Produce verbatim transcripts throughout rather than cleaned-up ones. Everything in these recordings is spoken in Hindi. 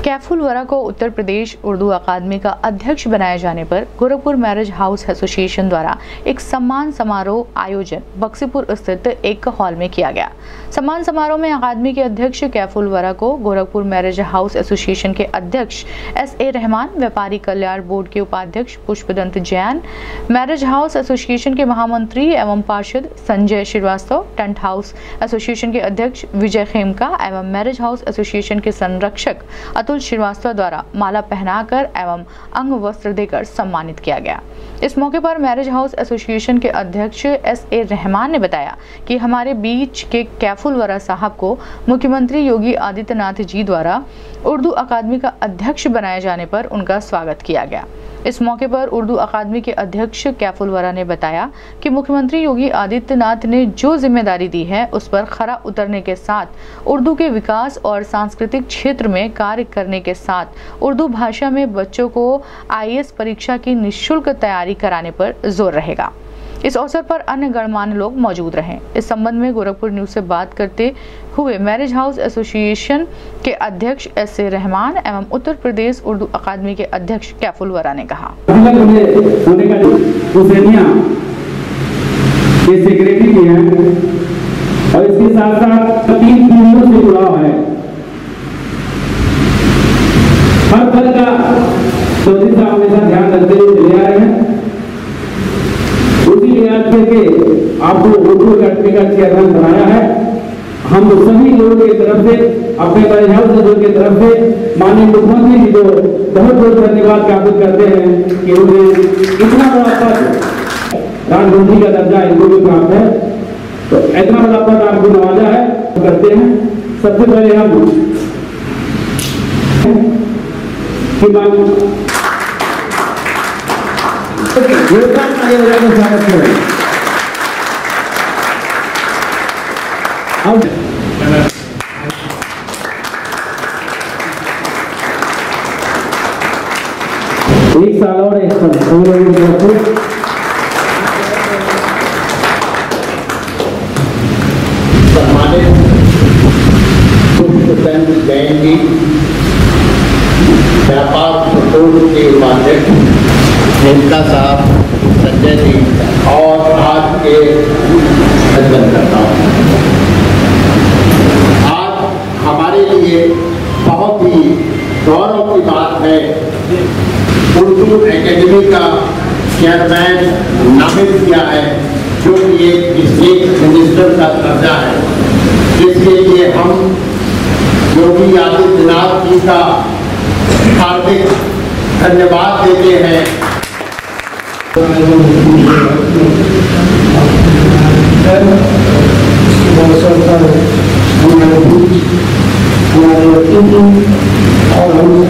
कैफुल वरा को उत्तर प्रदेश उर्दू अकादमी का अध्यक्ष बनाए जाने पर गोरखपुर मैरिज हाउस एसोसिएशन द्वारा एक सम्मान समारोह आयोजन बक्सीपुर स्थित एक हॉल में किया गया। सम्मान समारोह में अकादमी के अध्यक्ष कैफुल वरा को गोरखपुर मैरिज हाउस एसोसिएशन के अध्यक्ष एस ए रहमान, व्यापारी कल्याण बोर्ड के उपाध्यक्ष Pushpadant Jain, marriage house association के महामंत्री एवं पार्षद Sanjay Shrivastava, tent house association के अध्यक्ष विजय खेमका एवं मैरिज हाउस एसोसिएशन के संरक्षक अतुल श्रीवास्तव द्वारा माला पहनाकर एवं अंग वस्त्र देकर सम्मानित किया गया। इस मौके पर मैरिज हाउस एसोसिएशन के अध्यक्ष एस ए रहमान ने बताया कि हमारे बीच के कैफुल वरा साहब को मुख्यमंत्री योगी आदित्यनाथ जी द्वारा उर्दू अकादमी का अध्यक्ष बनाए जाने पर उनका स्वागत किया गया। इस मौके पर उर्दू अकादमी के अध्यक्ष कैफुल वरा ने बताया कि मुख्यमंत्री योगी आदित्यनाथ ने जो जिम्मेदारी दी है उस पर खरा उतरने के साथ उर्दू के विकास और सांस्कृतिक क्षेत्र में कार्य करने के साथ उर्दू भाषा में बच्चों को आई ए एस परीक्षा की निःशुल्क तैयारी कराने पर जोर रहेगा। इस अवसर पर अन्य गणमान्य लोग मौजूद रहे। इस संबंध में गोरखपुर न्यूज से बात करते हुए मैरिज हाउस एसोसिएशन के अध्यक्ष एस ए रहमान एवं उत्तर प्रदेश उर्दू अकादमी के अध्यक्ष कैफुल वरा ने कहा, और इसके साथ साथ तीन पीढ़ियों से जुड़ाव है। हर पद का चौधरी साहब हमेशा ध्यान रखते हुए चले आ रहे हैं। उसी लिहाज से आपको उर्दू अकादमी का चेयरमैन बनाया है। हम सभी लोगों की तरफ से, अपने मैरिज हाउस की तरफ से माननीय मुख्यमंत्री जी को बहुत बहुत धन्यवाद ज्ञापित करते हैं कि उन्हें इतना बड़ा पद, राजमंत्री का दर्जा इनको भी प्राप्त है, तो इतना बड़ा पद आपको नवाजा है करते हैं। सबसे पहले हम योगदान आगे बढ़ाने का स्वागत करें। एक साल और एक साल सम्मानित पुष्पदंत जैन जी, व्यापार बोर्ड के उपाध्यक्ष खेमका साहब, संजय जी और आज के सज्जनकर्ताओं, आज हमारे लिए बहुत ही गौरव की बात है उर्दू एकेडमी का चेयरमैन नामित किया है, जो कि एक स्टेट मिनिस्टर का दर्जा है, जिसके लिए हम योगी आदित्यनाथ जी का हार्दिक धन्यवाद देते हैं। और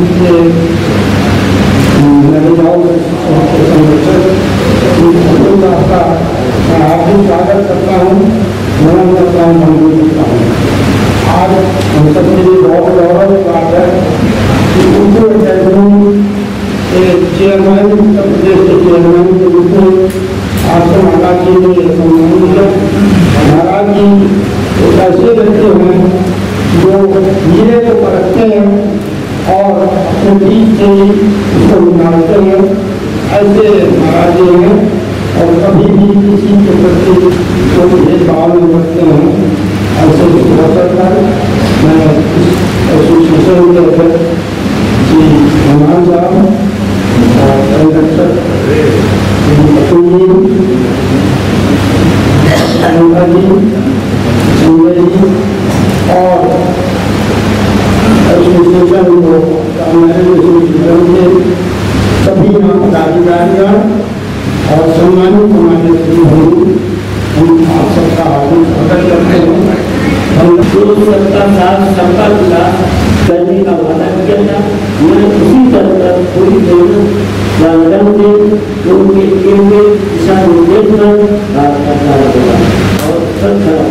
मैं हार्दिक स्वागत करता हूँ, नमन करता हूँ, मंजूर करता हूँ। आज हम सबके लिए बहुत गौरव की बात है कि उर्दू अकादमी के चेयरमैन, उत्तर प्रदेश के चेयरमैन के रूप में आज तो महाराज जी ने सम्मानित किया। महाराज जी एक ऐसे व्यक्ति हैं जो हीरे को परखते हैं और अपने बीच से ही उसको निकालते हैं। ऐसे महाराज जी हैं और कभी भी किसी के प्रति कोई भेदभाव नहीं करते हैं। ऐसे अवसर पर मैं एसोसिएशन के अध्यक्ष श्री रहमान साहब और संरक्षक अतुल जी, संजय जी और एसोसिएशन के सभी यहाँ पदाधिकारियों और सम्मानित हमारे हम आप सबका हार्दिक स्वागत करते हैं। हम जो सत्ता साथ सबका विकास करने का वादा किया था, मैं उसी तरह पूरी लगन से उनके केंद्र दिशा निर्देश पर बात करना होगा। और सब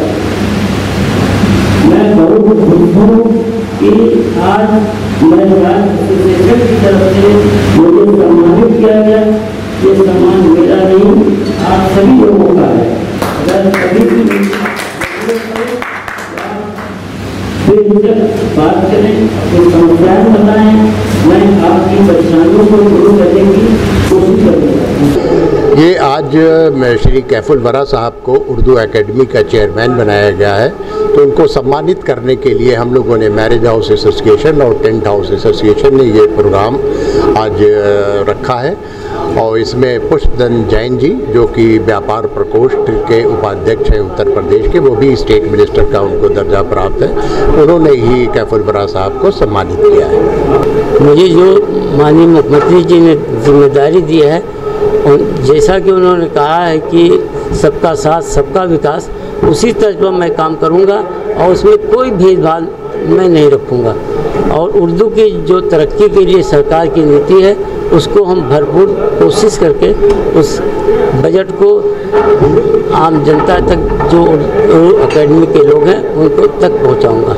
मैं बहुत खुश हूँ कि आज मेरे राज्य की तरफ से मुझे सम्मानित किया गया। ये सम्मान मेरा नहीं, आप सभी लोगों का है। अगर कभी भी बात करें, अपनी समस्याएं बताएं, परेशानियों को दूर करने की कोशिश करेंगे। ये आज मैं श्री कैफुल वरा साहब को उर्दू एकेडमी का चेयरमैन बनाया गया है, तो उनको सम्मानित करने के लिए हम लोगों ने मैरिज हाउस एसोसिएशन और टेंट हाउस एसोसिएशन ने ये प्रोग्राम आज रखा है। और इसमें पुष्पधन जैन जी, जो कि व्यापार प्रकोष्ठ के उपाध्यक्ष हैं उत्तर प्रदेश के, वो भी स्टेट मिनिस्टर का उनको दर्जा प्राप्त है, उन्होंने ही कैफुल वरा साहब को सम्मानित किया है। मुझे जो माननीय मुख्यमंत्री जी ने जिम्मेदारी दी है, और जैसा कि उन्होंने कहा है कि सबका साथ सबका विकास, उसी तर्ज पर मैं काम करूंगा और उसमें कोई भेदभाव मैं नहीं रखूंगा। और उर्दू की जो तरक्की के लिए सरकार की नीति है, उसको हम भरपूर कोशिश करके उस बजट को आम जनता तक, जो एकेडमी के लोग हैं, उनको तक पहुंचाऊंगा।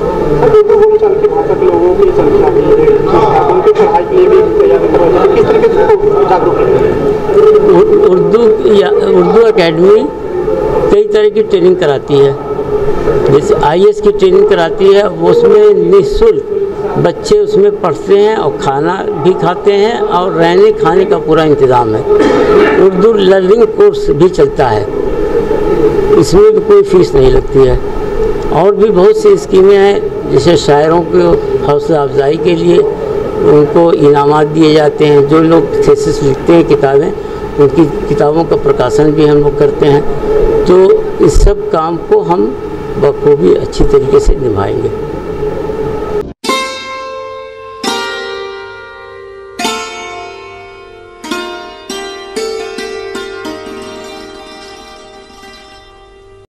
उर्दू या उर्दू एकेडमी कई तरह की ट्रेनिंग कराती है, जैसे आई ए एस की ट्रेनिंग कराती है, वो उसमें निःशुल्क बच्चे उसमें पढ़ते हैं और खाना भी खाते हैं और रहने खाने का पूरा इंतज़ाम है। उर्दू लर्निंग कोर्स भी चलता है, इसमें भी कोई फीस नहीं लगती है। और भी बहुत सी स्कीमें हैं, जैसे शायरों को हौसला अफजाई के लिए उनको इनामात दिए जाते हैं। जो लोग थीसिस लिखते हैं किताबें, उनकी किताबों का प्रकाशन भी हम लोग करते हैं। तो इस सब काम को हम बखूबी अच्छी तरीके से निभाएंगे।